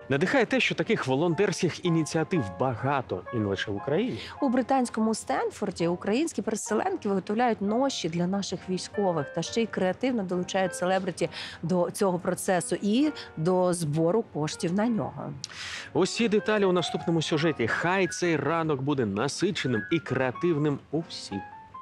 Надихає те, що таких волонтерських ініціатив багато, і не лише в Україні. У британському Стенфорді українські переселенки виготовляють ноші для наших військових та ще й креативно долучають селебриті до цього процесу і до збору коштів на нього. Усі деталі у наступному сюжеті. Хай цей ранок буде насиченим і креативним у всіх.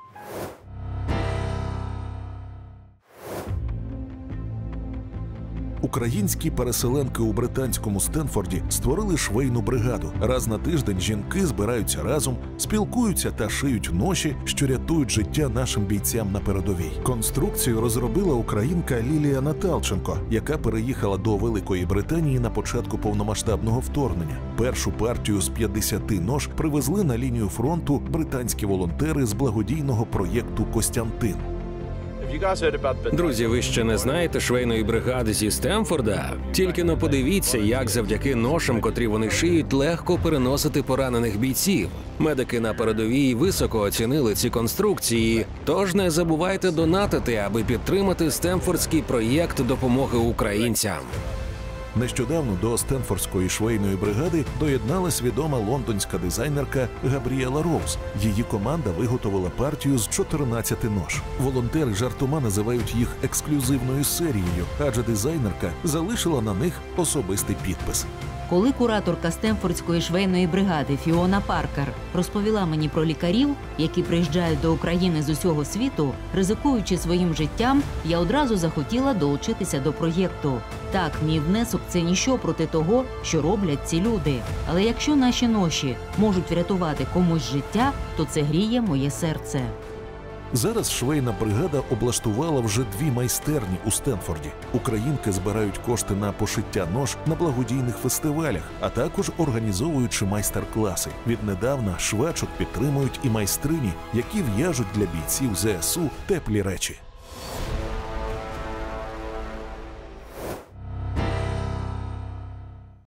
Українські переселенки у британському Стенфорді створили швейну бригаду. Раз на тиждень жінки збираються разом, спілкуються та шиють ноші, що рятують життя нашим бійцям на передовій. Конструкцію розробила українка Лілія Наталченко, яка переїхала до Великої Британії на початку повномасштабного вторгнення. Першу партію з 50 нож привезли на лінію фронту британські волонтери з благодійного проєкту «Костянтин». Друзі, ви ще не знаєте швейної бригади зі Стенфорда? Тільки но подивіться, як завдяки ношам, котрі вони шиють, легко переносити поранених бійців. Медики на передовій високо оцінили ці конструкції, тож не забувайте донатити, аби підтримати стенфордський проєкт допомоги українцям. Нещодавно до Стенфордської швейної бригади доєдналась відома лондонська дизайнерка Габріела Роуз. Її команда виготовила партію з 14 нож. Волонтери жартома називають їх ексклюзивною серією, адже дизайнерка залишила на них особистий підпис. Коли кураторка Стенфордської швейної бригади Фіона Паркер розповіла мені про лікарів, які приїжджають до України з усього світу, ризикуючи своїм життям, я одразу захотіла долучитися до проєкту. Так, мій внесок – це ніщо проти того, що роблять ці люди. Але якщо наші ноші можуть врятувати комусь життя, то це гріє моє серце. Зараз швейна бригада облаштувала вже 2 майстерні у Стенфорді. Українки збирають кошти на пошиття нож на благодійних фестивалях, а також організовуючи майстер-класи. Віднедавна швачок підтримують і майстрині, які в'яжуть для бійців ЗСУ теплі речі.